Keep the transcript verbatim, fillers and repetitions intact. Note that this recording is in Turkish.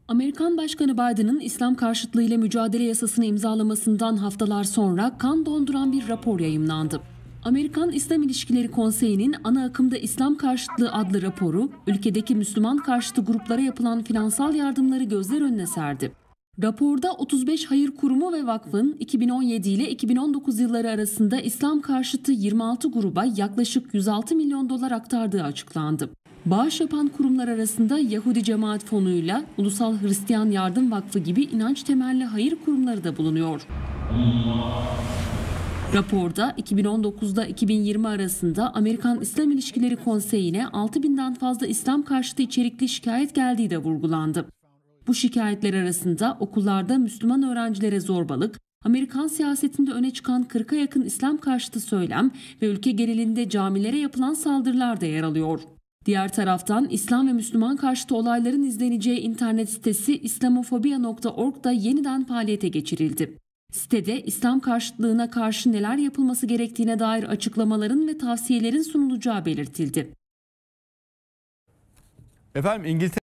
Amerikan Başkanı Biden'ın İslam karşıtlığıyla mücadele yasasını imzalamasından haftalar sonra kan donduran bir rapor yayımlandı. Amerikan İslam İlişkileri Konseyi'nin Ana Akımda İslam Karşıtlığı adlı raporu, ülkedeki Müslüman karşıtı gruplara yapılan finansal yardımları gözler önüne serdi. Raporda otuz beş hayır kurumu ve vakfın iki bin on yedi ile iki bin on dokuz yılları arasında İslam karşıtı yirmi altı gruba yaklaşık yüz altı milyon dolar aktardığı açıklandı. Bağış yapan kurumlar arasında Yahudi Cemaat Fonu'yla Ulusal Hristiyan Yardım Vakfı gibi inanç temelli hayır kurumları da bulunuyor. Raporda iki bin on dokuzda iki bin yirmi arasında Amerikan İslam İlişkileri Konseyi'ne altı binden fazla İslam karşıtı içerikli şikayet geldiği de vurgulandı. Bu şikayetler arasında okullarda Müslüman öğrencilere zorbalık, Amerikan siyasetinde öne çıkan kırka yakın İslam karşıtı söylem ve ülke genelinde camilere yapılan saldırılar da yer alıyor. Diğer taraftan İslam ve Müslüman karşıtı olayların izleneceği internet sitesi islamofobia nokta org da yeniden faaliyete geçirildi. Sitede İslam karşıtlığına karşı neler yapılması gerektiğine dair açıklamaların ve tavsiyelerin sunulacağı belirtildi. Efendim İngiltere